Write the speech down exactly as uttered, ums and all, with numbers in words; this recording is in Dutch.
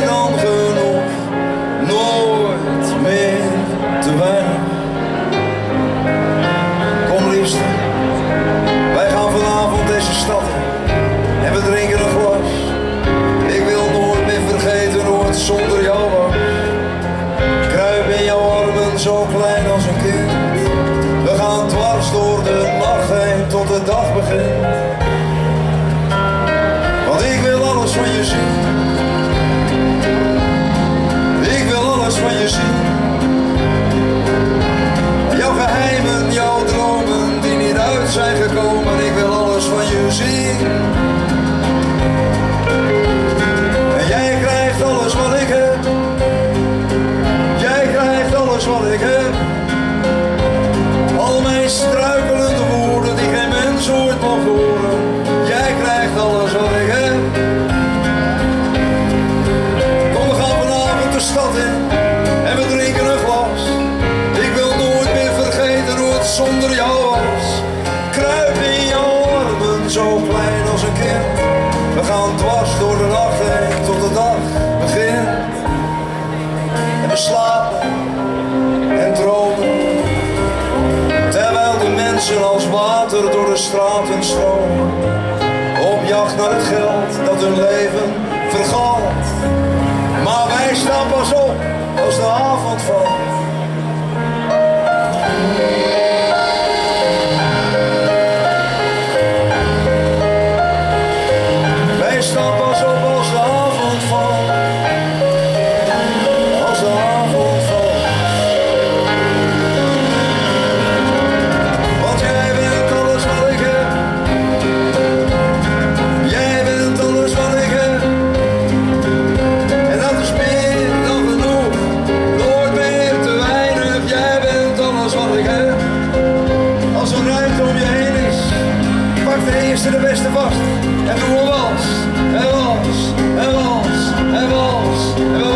meer dan genoeg, nooit meer te weinig. Kom liefste, wij gaan vanavond deze stad in en we drinken een glas. Ik wil nooit meer vergeten hoe het zonder jou was. Kruip in jouw armen zo klein als een kind. We gaan dwars door de nacht heen tot de dag begint. Want ik wil alles van je zien. Ik wil alles van je zien. Jouw geheimen, jouw dromen die niet uit zijn gekomen. Ik wil alles van je zien. En jij krijgt alles wat ik heb. Jij krijgt alles wat ik heb. Al mijn struikelende woorden die geen mens ooit mag horen. Jij krijgt alles wat ik heb. Kom, we gaan vanavond de stad in en we drinken een glas. Ik wil nooit meer vergeten hoe het zonder jou was. Kruip in jouw armen zo klein als een kind. We gaan dwars door de nacht heen tot de dag begint. En we slapen en dromen, terwijl de mensen als water door de straten stromen, op jacht naar het geld dat hun leven vergalt. Maar wij staan pas op als de avond valt. Wij staan pas op als de avond valt. Als de avond valt. Want jij bent alles wat ik heb. Jij bent alles wat ik heb. En dat is meer dan genoeg. Nooit meer te weinig. Jij bent alles wat ik heb. Als er ruimte om je heen is, pak de eerste de beste vast. En doe een wals, en wals, en wals, en wals, en wals.